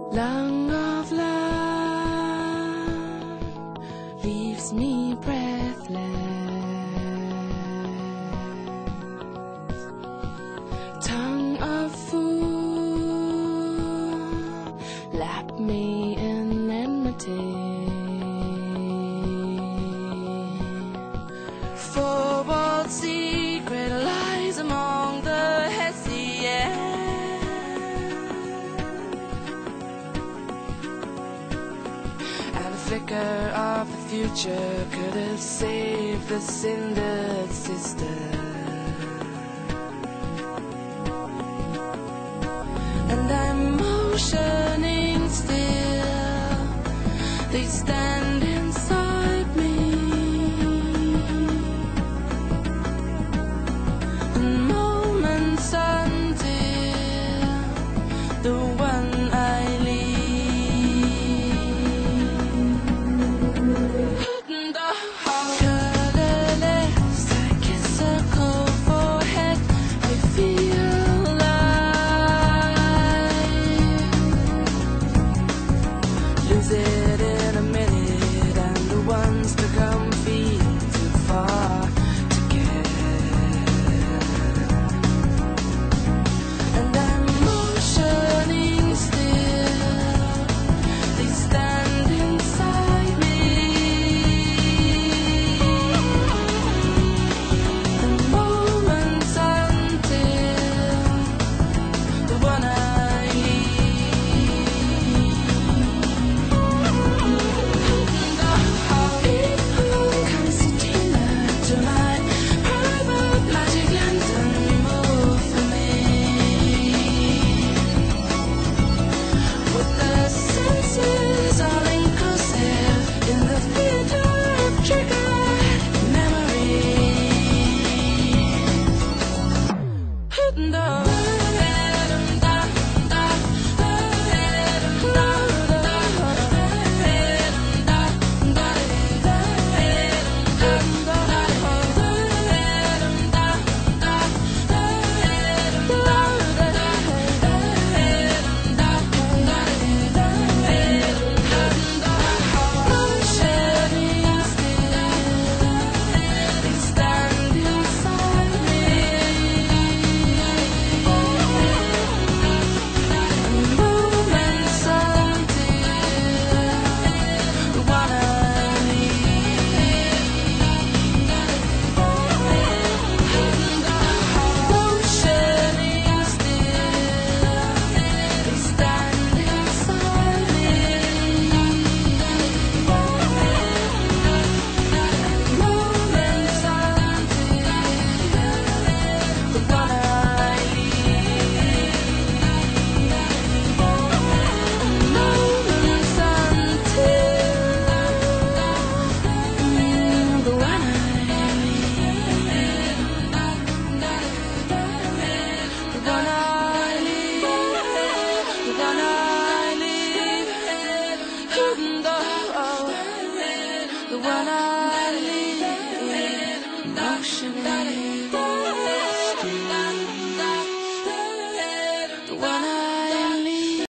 Lung of love leaves me breathless. Tongue of fool lap me in enmity. Four-walled secret lies among the hehe. Flicker of the future could have saved the cindered sister. And I'm motioning still, they stand inside me. And moments until the one I leave. Lose it in a minute, and the ones to come feel too far to get. And I'm motioning still, they stand inside me. The moments until the one I the one I leave, motioning.